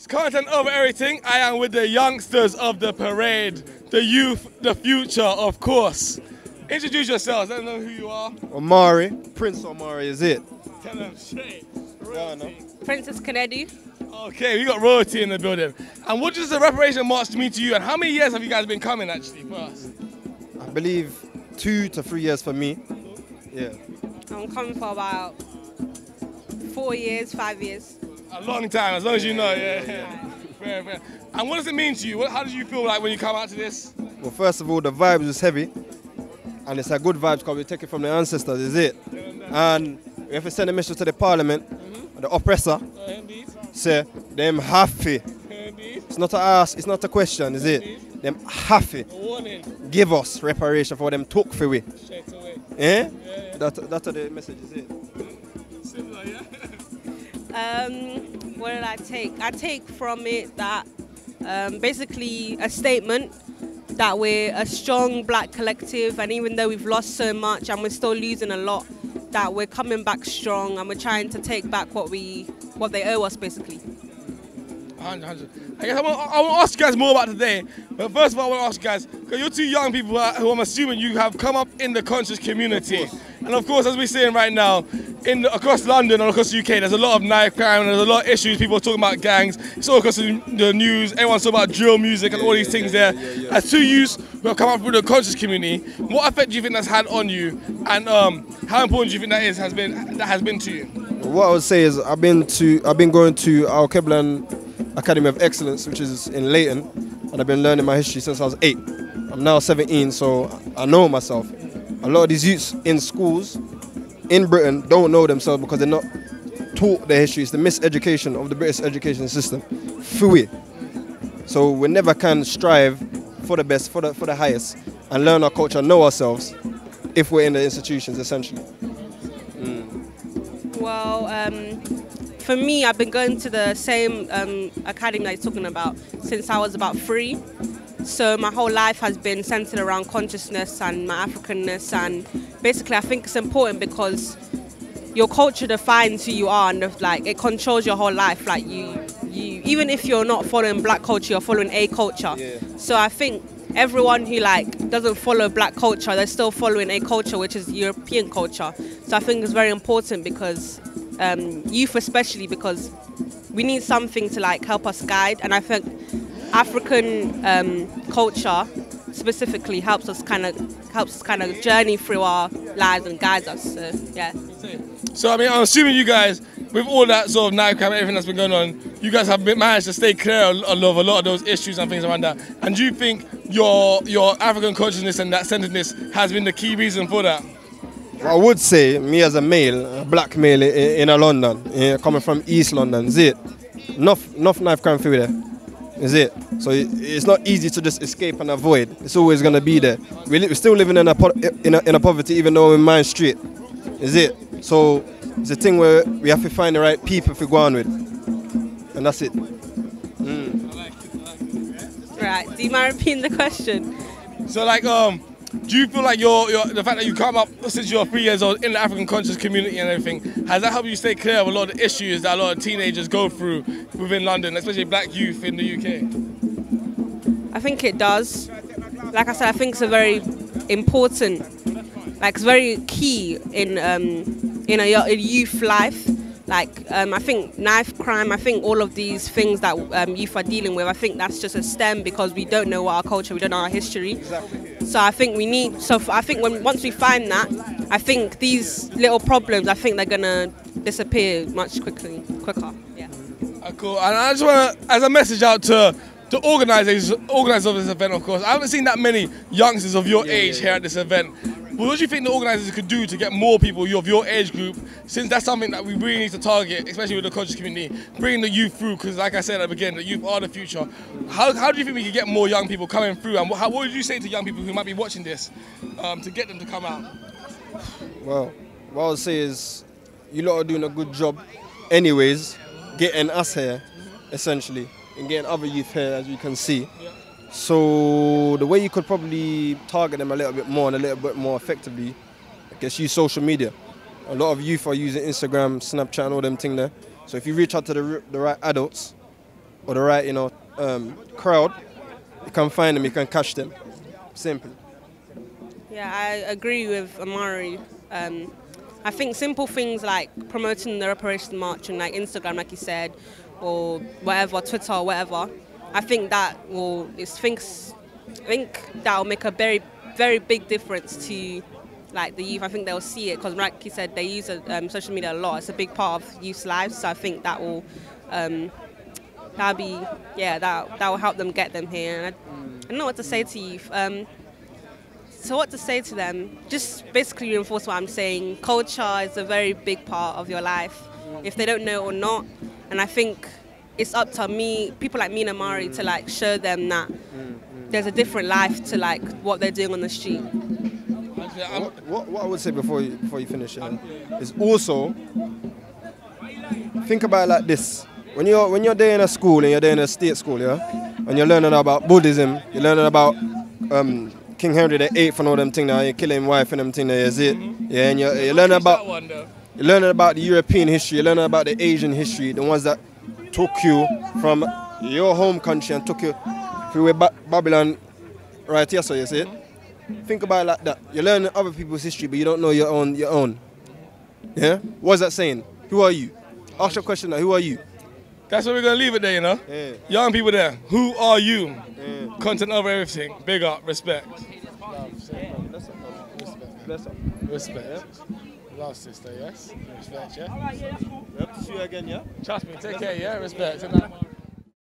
Content over everything. I am with the youngsters of the parade, the youth, the future, of course. Introduce yourselves. I don't know who you are. Omari, Prince Omari is it. Tell them straight. Princess Kennedy. Okay, we got royalty in the building. And what does the reparation march mean to you? And how many years have you guys been coming actually first? I believe 2 to 3 years for me. Yeah. I'm coming for about 4 years, 5 years. A long time, as long as you know, yeah. Fair, fair. And what does it mean to you? How do you feel like when you come out to this? Well, first of all, the vibes is heavy. And it's a good vibes because we take it from the ancestors, is it? And we have to send a message to the parliament, the oppressor. Say, them happy. It's not a ask, it's not a question, is it? Them happy. Give us reparation for them took for we. Eh? That's the message, is it? Similar, yeah? What did I take? I take from it that basically a statement that we're a strong black collective, and even though we've lost so much and we're still losing a lot, that we're coming back strong and we're trying to take back what they owe us, basically. 100. I guess I want to ask you guys more about today, but first of all I want to ask you guys, because you're two young people who I'm assuming you have come up in the conscious community. And of course, as we're seeing right now, across London and across the UK, there's a lot of knife crime, there's a lot of issues, people are talking about gangs, it's all across the news, everyone's talking about drill music and all these things there. As two youths who have come up through the conscious community, what effect do you think that's had on you, and how important do you think that has been to you? What I would say is I've been going to Al Keblan Academy of Excellence, which is in Leighton, and I've been learning my history since I was 8. I'm now 17, so I know myself. A lot of these youths in schools in Britain don't know themselves because they're not taught their history. It's the miseducation of the British education system. Fui. So we never can strive for the best, for the highest, and learn our culture, know ourselves, if we're in the institutions, essentially. Well, for me, I've been going to the same academy that you're talking about since I was about 3. So my whole life has been centered around consciousness and my Africanness, and basically I think it's important because your culture defines who you are, and it controls your whole life. Like you even if you're not following black culture, you're following a culture. Yeah. So I think everyone who doesn't follow black culture, they're still following a culture, which is European culture. So I think it's very important because youth especially, because we need something to help us guide, and I think African culture specifically helps us kind of journey through our lives and guides us. So yeah. So I mean, I'm assuming you guys, with all that sort of knife crime, everything that's been going on, you guys have managed to stay clear of a lot of those issues and things around that. And do you think your African consciousness and that centeredness has been the key reason for that? I would say, me as a male, a black male in London, coming from East London, is it? Enough knife crime through there, is it? So it's not easy to just escape and avoid. It's always going to be there. We're still living in a poverty, even though we're in Mine Street, is it? So it's a thing where we have to find the right people to go on with, and that's it. Right, do you mind repeating the question? So do you feel like the fact that you come up since you're 3 years old in the African conscious community and everything, has that helped you stay clear of a lot of the issues that a lot of teenagers go through within London, especially black youth in the UK? I think it does. Like I said, I think it's a very important, it's very key in a youth life. I think knife crime, I think all of these things that youth are dealing with, I think that's just a stem because we don't know our culture, we don't know our history. Exactly. So I think once we find that, I think these little problems, I think they're gonna disappear much quicker. Yeah. Cool. And I just want to, as a message out to organizers of this event, of course, I haven't seen that many youngsters of your age here at this event. But what do you think the organisers could do to get more people of your age group, since that's something that we really need to target, especially with the conscious community, bringing the youth through, because like I said at the beginning, the youth are the future. How do you think we can get more young people coming through, and what would you say to young people who might be watching this to get them to come out? Well, what I would say is you lot are doing a good job anyways, getting us here, essentially, and getting other youth here, as you can see. So the way you could probably target them a little bit more and a little bit more effectively, I guess, use social media. A lot of youth are using Instagram, Snapchat and all them things there. So if you reach out to the right adults, or the right, crowd, you can find them, you can catch them. Simple. Yeah, I agree with Amari. I think simple things like promoting the Reparation March on like Instagram, like you said, or whatever, Twitter or whatever. I think that will that will make a very, very big difference to like the youth. I think they'll see it because, like you said, they use social media a lot. It's a big part of youth's lives. So I think that will that will help them get them here. And I don't know what to say to youth. So what to say to them? Just basically reinforce what I'm saying. Culture is a very big part of your life, if they don't know it or not. And I think it's up to people like me and Amari, to like show them that there's a different life to like what they're doing on the street. What I would say before you finish is also think about it like this. When you're there in a school and you're there in a state school, and you're learning about Buddhism, you're learning about King Henry VIII and all them things now, you're killing wife and them things there, is it? Yeah, and you're learning about the European history, you're learning about the Asian history, the ones that took you from your home country and took you through Babylon right here, so you see it? Think about it like that. You're learning other people's history, but you don't know your own. Yeah? What's that saying? Who are you? Ask your question now, who are you? That's where we're going to leave it there, Yeah. Young people there, who are you? Yeah. Content over everything. Big up, respect. Respect. Love, sister, yes? Respect, yeah? We have to see you again, yeah? Trust me, take care, yeah? Respect.